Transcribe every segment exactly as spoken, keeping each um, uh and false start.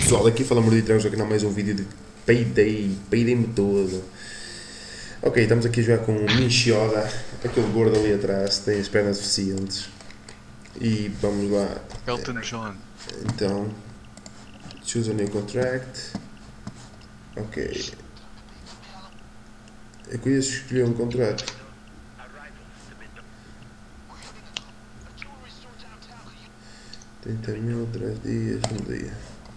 Pessoal, aqui fala Mordidrão, já que não mais um vídeo de Payday, Payday-me todo. Ok, estamos aqui a jogar com o Minchioda, aquele gordo ali atrás, tem as pernas suficientes. E vamos lá. Elton John. Então, choose a new contract. Ok. Eu queria escolher um contrato. trinta mil, três dias, um dia.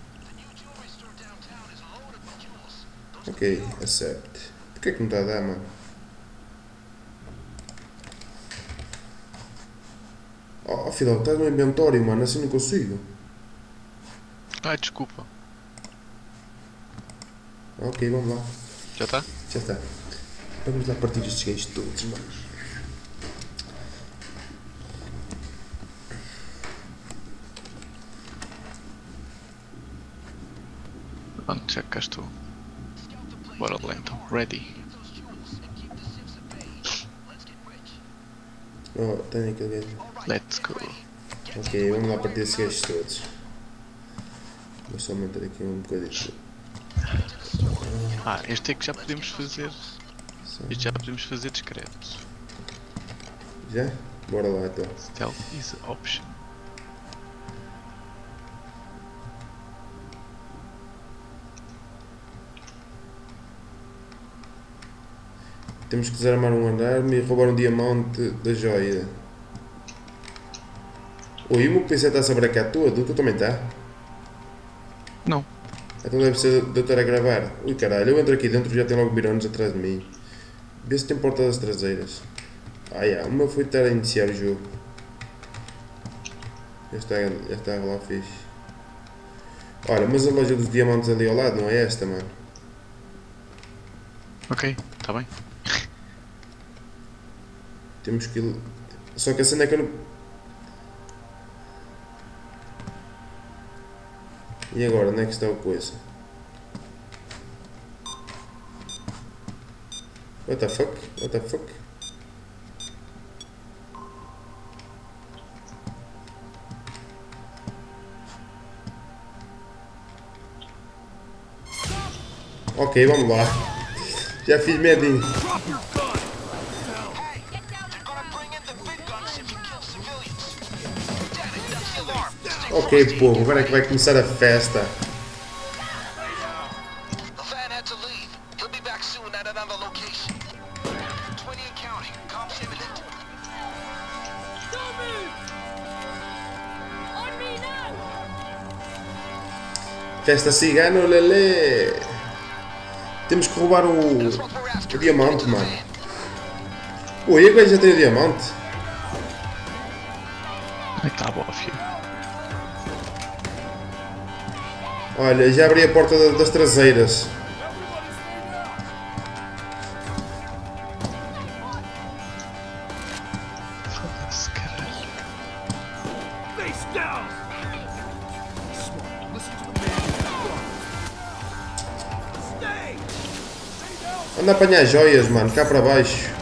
Ok, accept. Porquê que não está a dar, mano? Oh, Fidel, estás no inventório, mano, assim não consigo. Ai, desculpa. Ok, vamos lá. Já está? Já está. Vamos lá partir estes gajos todos, mano. Pronto, já cá estou. Bora lá então. Ready. Oh, tem aquele gajo. Let's go. Ok, vamos lá partir estes gajos todos. Vou só aumentar aqui um bocadinho. Ah, este é que já podemos fazer. Só. Este já podemos fazer discreto. Já? Bora lá então. Stealth is option. Temos que desarmar um alarme e roubar um diamante da joia. Oi, o meu P C está-se a bracar todo, tu também está? Não. Então deve ser de eu estar a gravar. Ui caralho, eu entro aqui dentro e já tem logo birones atrás de mim. Vê se tem portas traseiras. Ah, yeah, o meu foi estar a iniciar o jogo. Já está, já está lá fixe. Olha, mas a loja dos diamantes ali ao lado não é esta, mano. Ok, está bem. Temos que ir... Só que a cena é que eu não... E agora, onde é que está a coisa? What the fuck? What the fuck? Ok, vamos lá. Já fiz medinho. Ok, povo, agora é que vai começar a festa. Festa cigano, lelê. Temos que roubar o, o diamante, mano. Oi, agora já tem o diamante. Ai, tá bom, filho. Olha, já abri a porta das traseiras. Foda-se, caralho. Anda a apanhar joias, mano, cá para baixo.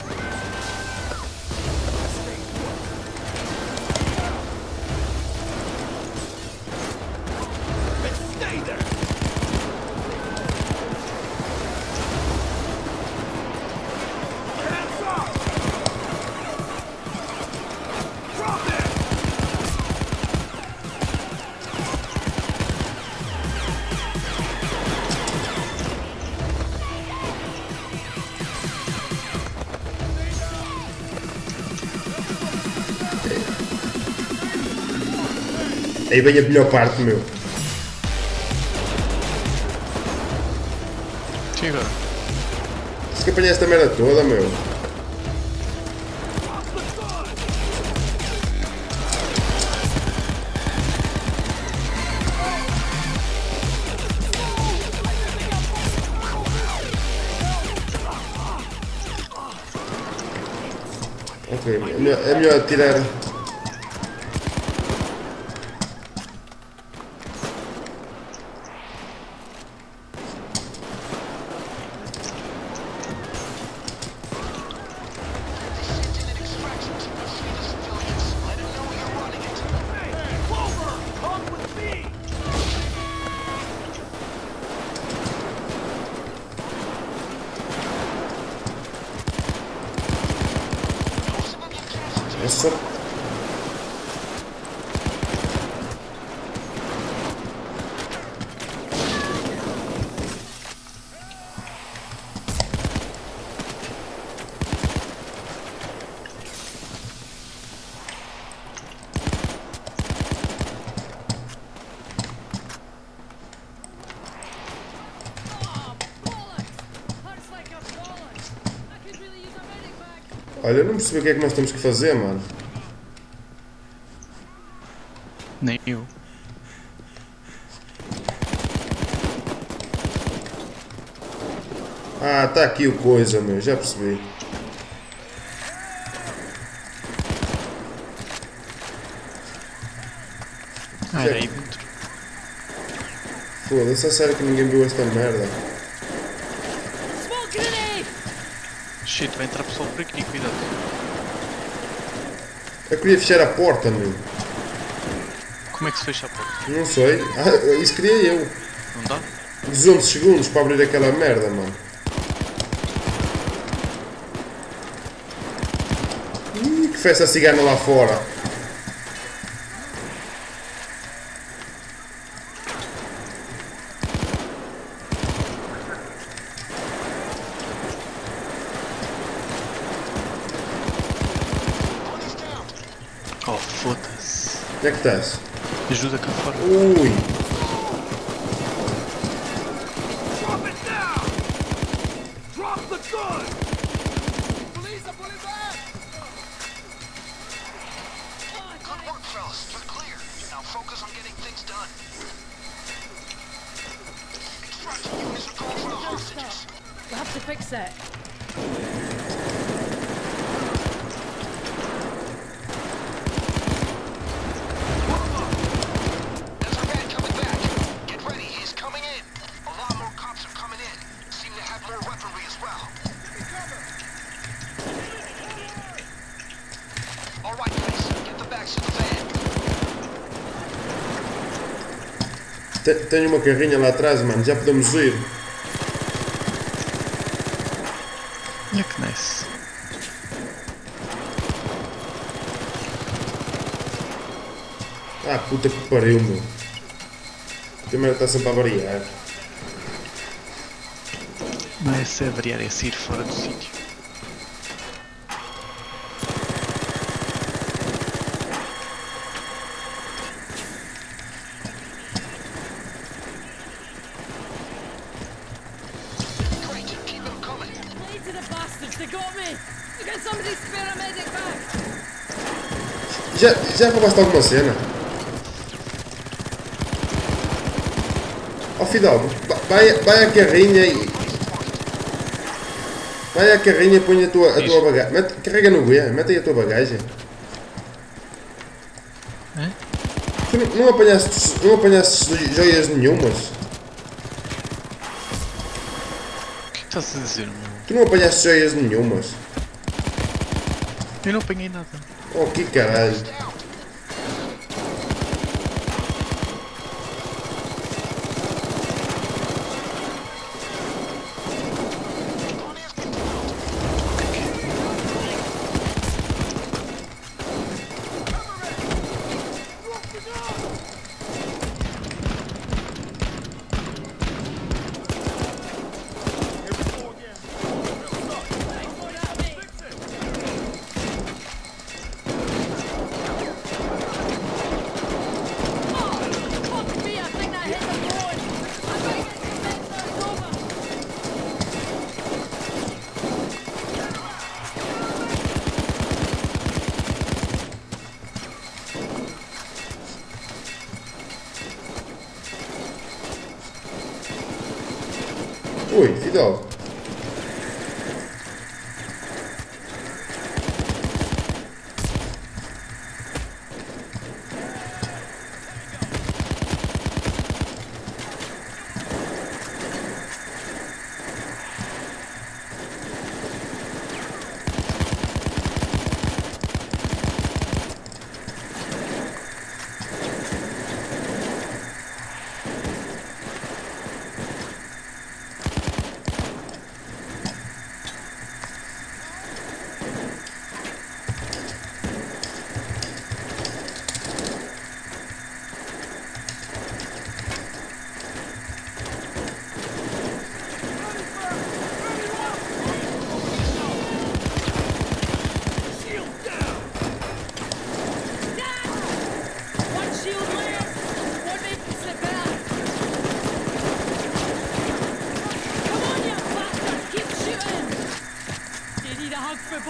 Aí vem a melhor parte, meu. Sim, agora. Se que apanhar esta merda toda, meu. Ok, é melhor, é melhor tirar. só... Olha, eu não percebi o que é que nós temos que fazer, mano. Nem eu. Ah, tá aqui o coisa, meu, já percebi. Ah, era aí dentro. Foda-se, a sério que ninguém viu esta merda. Shit, vai entrar pessoal por aqui, cuidado. Eu queria fechar a porta, meu. Como é que se fecha a porta? Não sei. Ah, isso queria eu. Não dá? dezoito segundos para abrir aquela merda, mano. Ih, que festa cigana lá fora. Oh, foda-se. Onde é que estás? Ajuda cá fora. Ui. We'll have to fix it. There's a man coming back. Get ready, he's coming in. A lot more cops are coming in. Seem to have more weaponry as well. All right, guys, get the bags to the van. Te- Tenho uma carrinha lá atrás, mano. Já podemos ir. Olha que nice. Ah, puta que pariu, meu. Primeiro está sempre a variar. Não é se variar, é sair fora do sítio. Great, keep them coming. Play to the bastards, they got me! Can somebody spare a medic back? Já, já roubaste alguma cena? Ó, Fidalgo, va- vai, vai à carrinha e... Vai à carrinha e põe a tua, a tua bagagem. Mete, carrega no B, mete aí a tua bagagem. Hã? Tu não, não apanhaste, não apanhaste joias nenhumas? O que estás a dizer, meu? Tu não apanhaste joias nenhumas? Eu não apanhei nada. Oh, que caralho. Fuck me, I think that hit the road! I'm gonna get these men turned over! Ui, Fidalgo.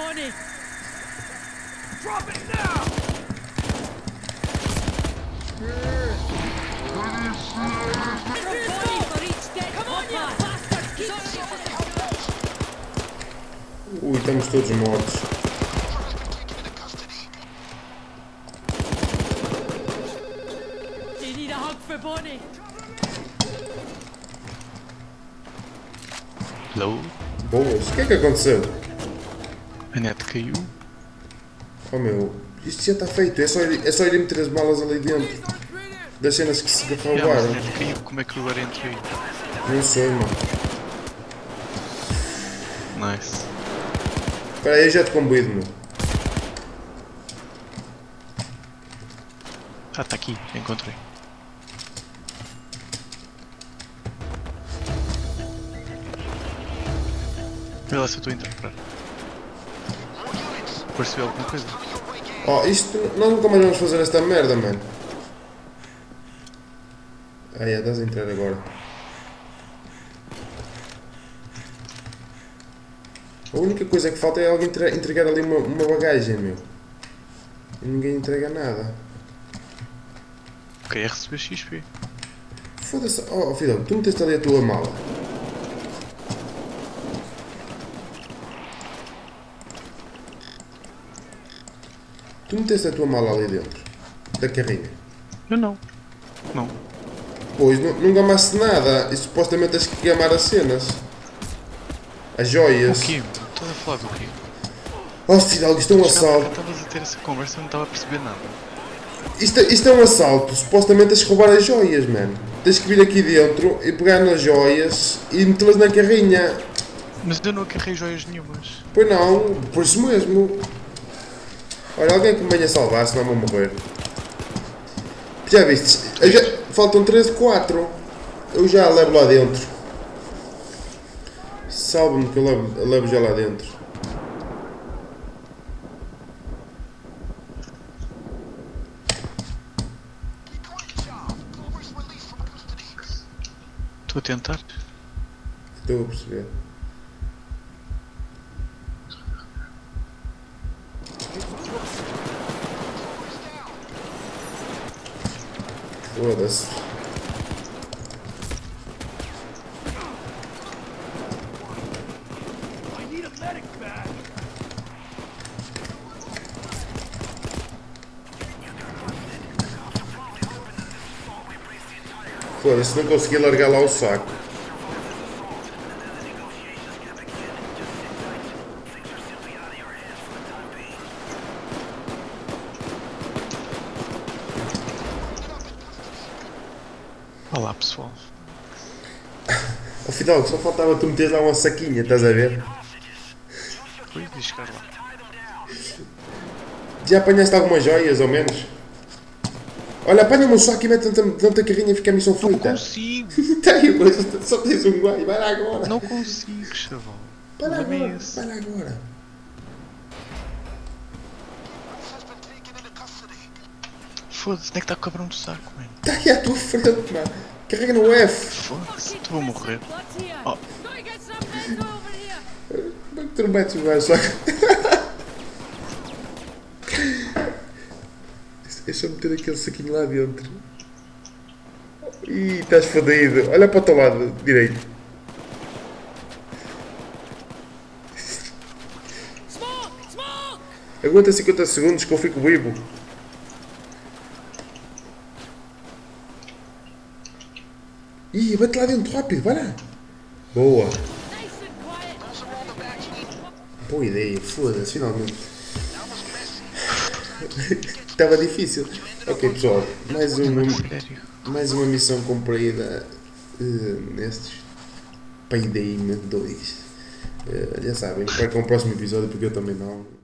Bonnie! Drop it now! Ui, estamos todos mortos. Do you need a hug for Bonnie? Hello? Boas. O que é que aconteceu? A net caiu. Oh meu, isto já está feito. É só ir, é só ir meter as malas ali dentro. Das cenas que se Já, mas a roubaram. net caiu. Como é que eu agora entrei? Não sei, mano. Nice. Espera aí, eu já te convido, meu. Ah, está aqui. Encontrei. Vê lá se eu estou a interpretar. Percebeu alguma coisa? Oh, isto, nós nunca mais vamos fazer esta merda, mano. Ah, é, estás a entrar agora. A única coisa que falta é alguém entre- entregar ali uma, uma bagagem, meu. E ninguém entrega nada. Ok, é receber X P. Foda-se. Oh, Fidel, tu meteste ali a tua mala. Tu meteste a tua mala ali dentro. Da carrinha. Eu não. Não. Pois, nu- não gamaste nada. E supostamente tens que gamar as cenas. As joias. O quê? Estás a falar do quê? Oh, Fidel, isto é um assalto. Estavas a ter essa conversa e eu não estava a perceber nada. Isto, é- isto é um assalto. Supostamente tens que roubar as joias, mano. Tens que vir aqui dentro e pegar nas joias e metê-las na carrinha. Mas eu não acarrei joias nenhumas. Pois não, por isso mesmo. Olha, alguém que me venha salvar, senão vou morrer. Já viste? Eu já- faltam três, quatro. Eu já a levo lá dentro. Salve-me que eu levo, eu levo já lá dentro. Estou a tentar. Estou a perceber. Foda-se. Foda-se, não consegui largar lá o saco. Olá pessoal. Afinal, só faltava tu meter lá uma saquinha, estás a ver? Ui, deixa chegar lá. Já apanhaste algumas joias, ao menos? Olha, apanha-me um saco e mete dentro dentro da carrinha e fica a missão Não feita. consigo. Tem, mas só tens um guai, vai lá agora. Não consigo, chaval. Vai lá O problema é agora, esse. vai lá agora. Foda-se, onde é que está o cabrão do saco, mano? Está aí à tua frente, mano. Carrega no F. Foda-se, tu vou morrer. Blood's here! Oh. Gotta get some meds over here! Como é que tu não metes o gajo só? É só meter aquele saquinho lá dentro. Ih, estás fodido. Olha para o teu lado direito. Smoke! Smoke! Aguenta cinquenta segundos que eu fico vivo. Ih, bate lá dentro rápido, vai lá. Boa. Nice and quiet! Boa ideia, foda-se, finalmente. Estava difícil. Ok, pessoal, mais uma, Sério. mais uma missão cumprida uh, nestes Payday dois. Uh, já sabem, percam o próximo episódio porque eu também não.